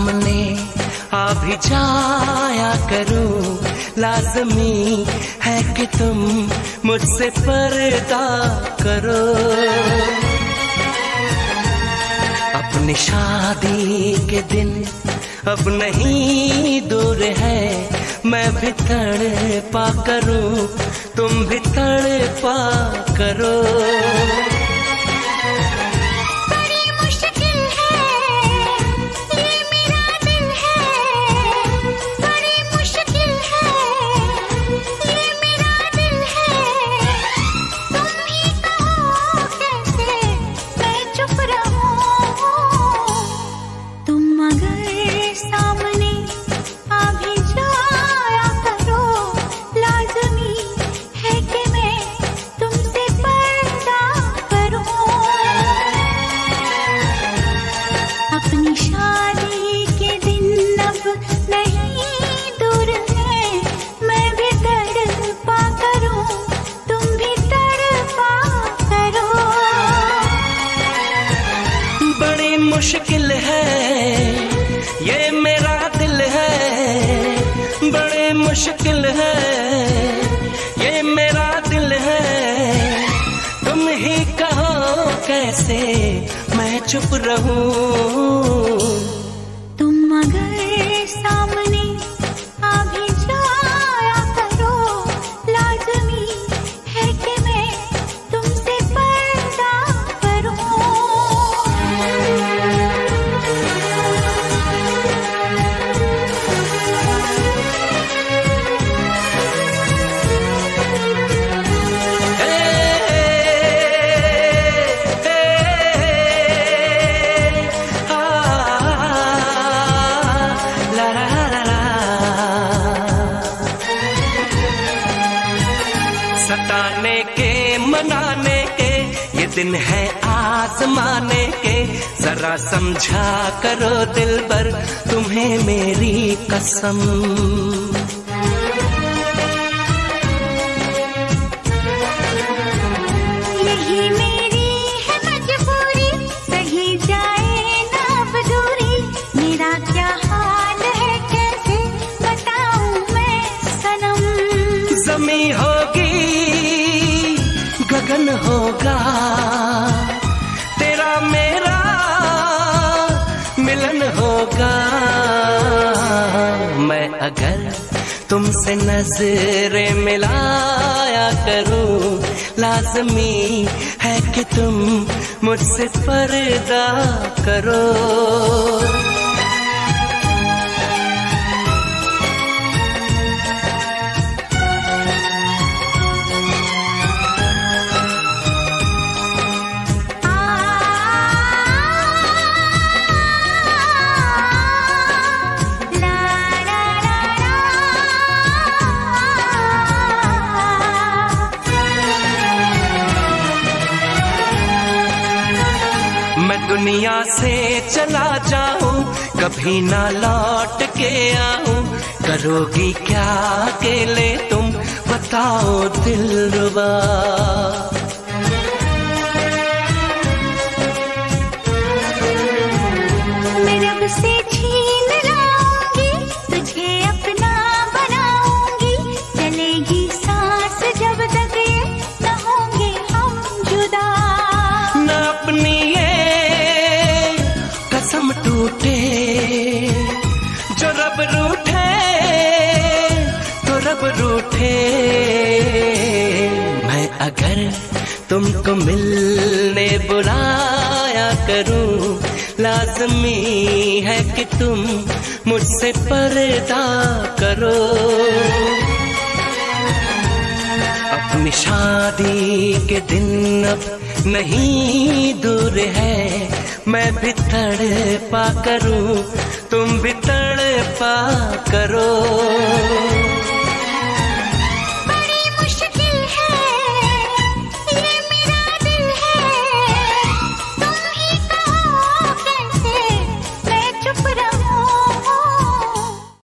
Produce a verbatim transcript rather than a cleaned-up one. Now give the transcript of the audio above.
सामने आ भी जाया करूं, लाज़मी है कि तुम मुझसे पर्दा करो। अपनी शादी के दिन अब नहीं दूर है, मैं भी तड़पा करूं, तुम भी तड़पा करो। मुश्किल है ये मेरा दिल है, बड़े मुश्किल है ये मेरा दिल है। तुम ही कहो कैसे मैं चुप रहूं। तुम अगर सामने आ भी जाया करो, लाज़मी है कि मैं तुमसे पर्दा करूं। सताने के मनाने के ये दिन है आजमाने के, जरा समझा करो दिल पर तुम्हें मेरी कसम। यही मेरी है मजबूरी, सही जाए ना अब दूरी, मेरा क्या हाल है कैसे बताऊं मैं सनम। ज़मी होगी गगन होगा, तेरा मेरा मिलन होगा। मैं अगर तुमसे नजरें मिलाया करूं, लाज़मी है कि तुम मुझसे पर्दा करो। मैं दुनिया से चला जाऊं, कभी ना लौट के आऊं, करोगी क्या अकेले तुम बताओ दिलरुबा। मैं रब से छीन लाऊंगी, तुझे अपना बनाऊंगी, चलेगी सांस जब तक ये न होंगे हम जुदा। न अपनी ये कसम टूटे, जो रब रूठे तो रब रूठे। मैं अगर तुमको मिलने बुलाया करूं, लाज़मी है कि तुम मुझसे पर्दा करो। अपनी शादी के दिन अब नहीं दूर है, मैं भी तड़पा करूं, तुम भी तड़पा करो।